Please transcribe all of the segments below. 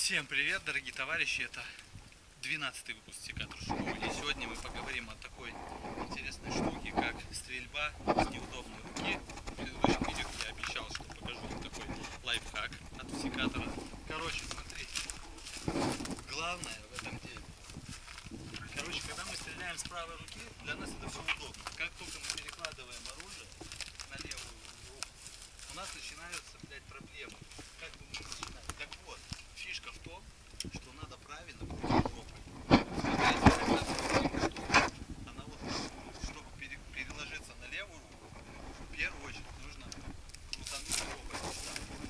Всем привет, дорогие товарищи, это 12-й выпуск Секатор Шоу, и сегодня мы поговорим о такой интересной штуке, как стрельба с неудобной руки. В предыдущем видео я обещал, что покажу вам такой лайфхак от секатора. Короче, смотрите, главное в этом деле. Короче, когда мы стреляем с правой руки, для нас это все удобно. Как только мы перекладываем оружие на левую руку, у нас начинаются, проблемы. Как бы мы начинаем? Так вот, фишка в том, что надо правильно крутить жопой. Смотрите, она вот, чтобы переложиться на левую руку, в первую очередь нужно крутануть жопой сюда.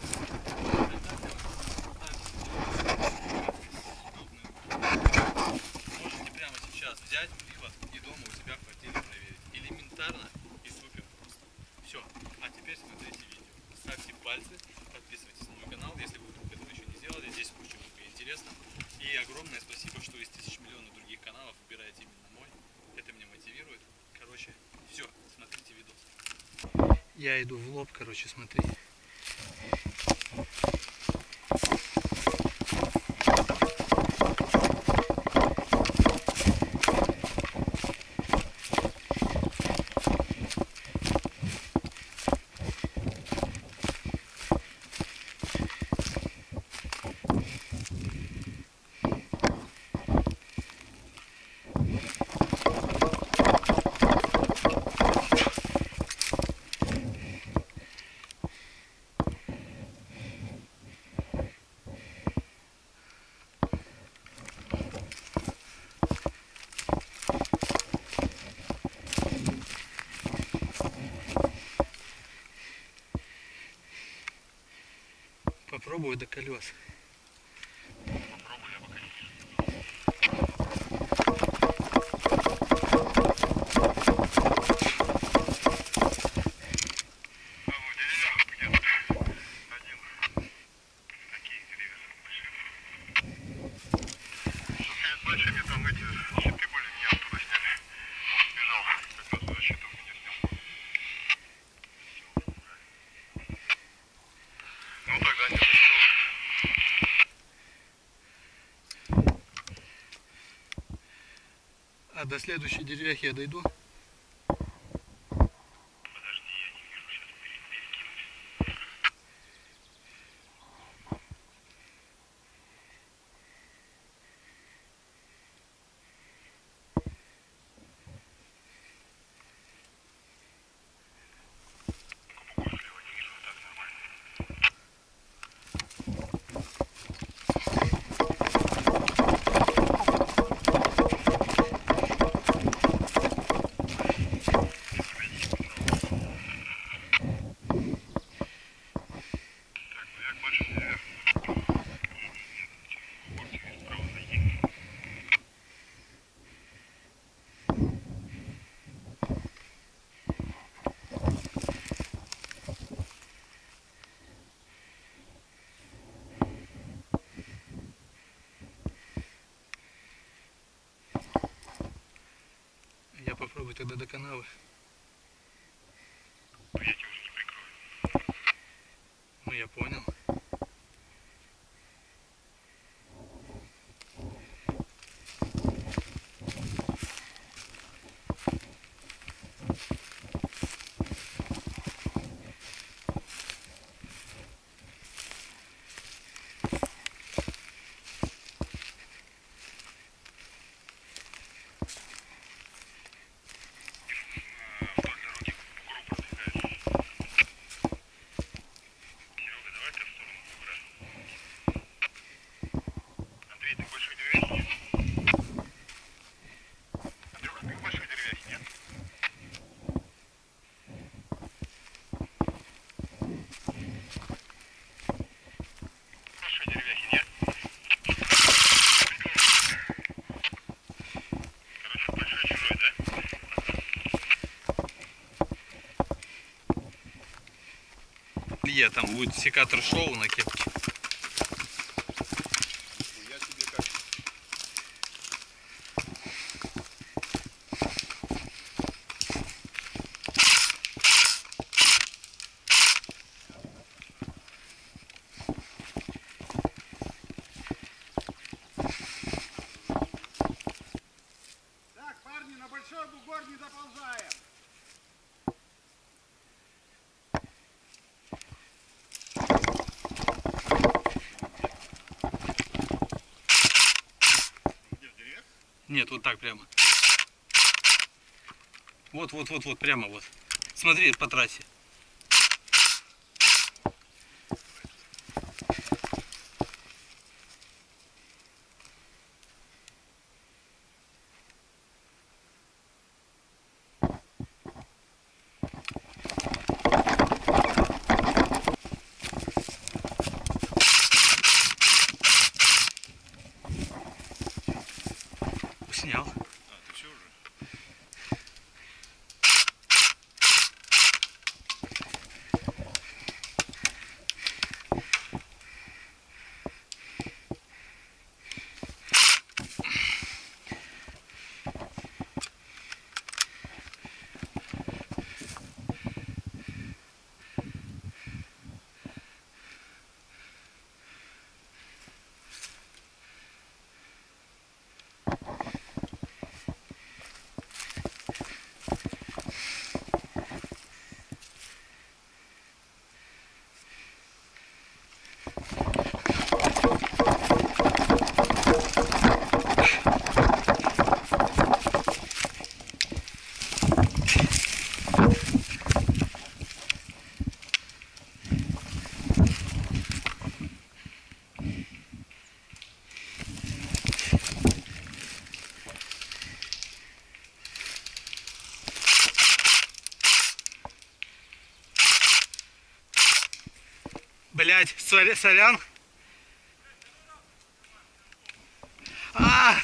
Можете прямо сейчас взять привод и дома у себя в квартире проверить. Элементарно и супер просто. Все. А теперь смотрите видео. Ставьте пальцы, подписывайтесь на мой канал, если вы вдруг этого еще не сделали. Здесь куча много интересно. И огромное спасибо, что из тысяч миллионов других каналов выбираете именно мой. Это меня мотивирует. Короче, все, смотрите видос. Я иду в лоб, короче, смотри. Попробую до колес. А до следующей деревяхи я дойду? Я попробую тогда до канавы. Я тебя уже не прикрою. Ну я понял. Там будет секатор шоу на кепке. Я тебе как? Нет, вот так прямо. Вот, прямо вот. Смотри по трассе. Снял. Ты все уже? Блять, сорян. А!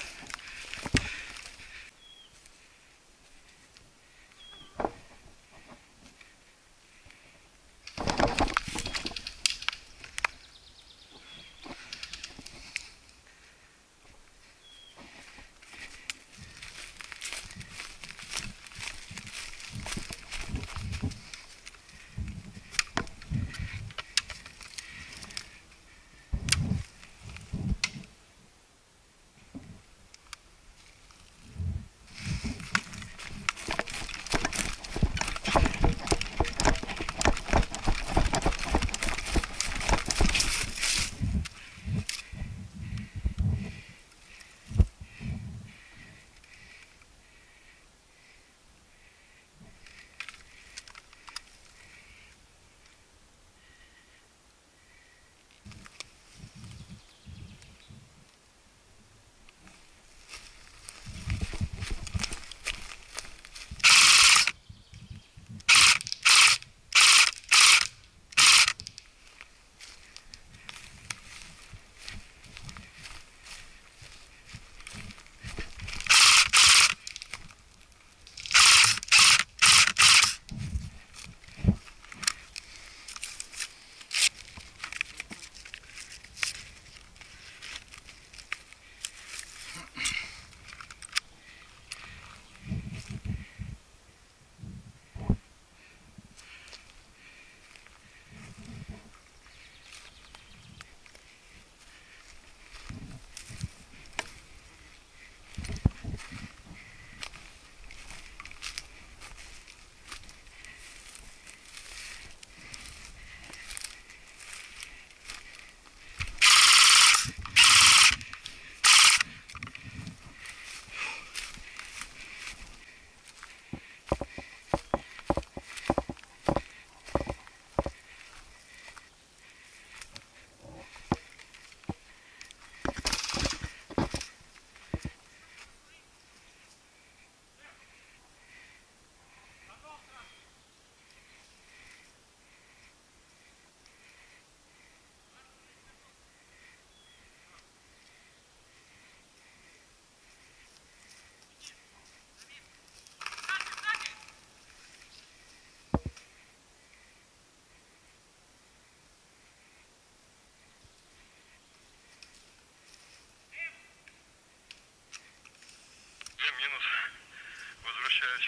Минус. Возвращаюсь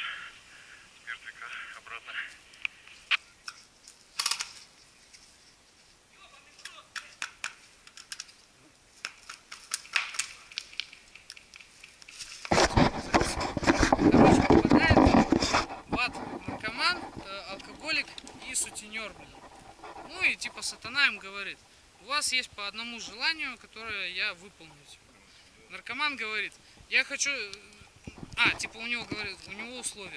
с мертвяка обратно. Короче, попадает в ад наркоман, алкоголик и сутенер, блин. Ну и типа сатана им говорит: у вас есть по одному желанию, которое я выполню. Наркоман говорит, я хочу... типа у него, говорит, у него условия.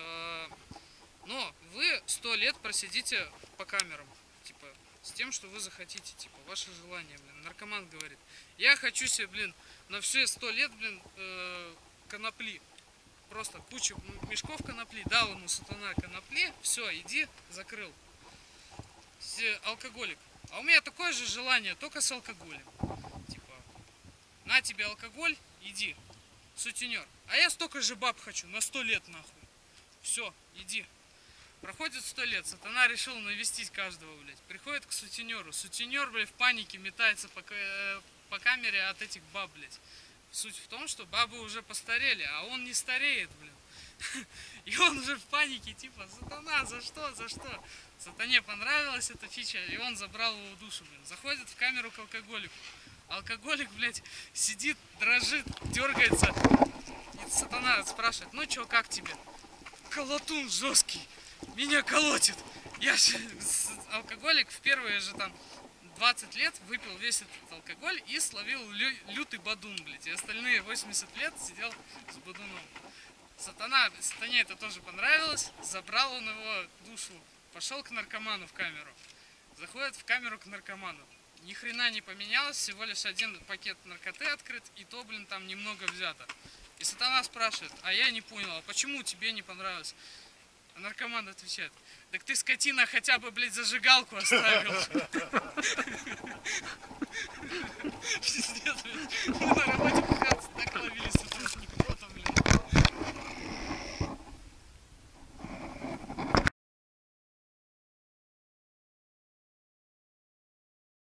Но вы 100 лет просидите по камерам. Типа, с тем, что вы захотите. Типа, ваше желание, блин. Наркоман говорит, я хочу себе, блин, на все 100 лет, блин, конопли. Просто кучу мешков конопли. Дал ему сатана конопли. Все, иди, закрыл. Алкоголик. А у меня такое же желание, только с алкоголем. Типа, на тебе алкоголь, иди. Сутенер. А я столько же баб хочу, на 100 лет нахуй. Все, иди. Проходит 100 лет, сатана решил навестить каждого, блядь. Приходит к сутенеру. Сутенер, блядь, в панике метается по камере от этих баб, блядь. Суть в том, что бабы уже постарели, а он не стареет, блин. И он уже в панике, типа, сатана, за что, за что? Сатане понравилась эта фича, и он забрал его душу, блин. Заходит в камеру к алкоголику. Алкоголик, блядь, сидит, дрожит, дергается. И сатана спрашивает, ну чё, как тебе? Колотун жесткий, меня колотит. Алкоголик в первые же там 20 лет выпил весь этот алкоголь и словил лютый бадун, блядь. И остальные 80 лет сидел с бадуном. Сатане это тоже понравилось, забрал он его душу, пошел к наркоману в камеру. Заходит в камеру к наркоману. Ни хрена не поменялось, всего лишь один пакет наркоты открыт, и то, блин, там немного взято. И сатана спрашивает, а я не понял, а почему тебе не понравилось? А наркоман отвечает, так ты, скотина, хотя бы, блядь, зажигалку оставил.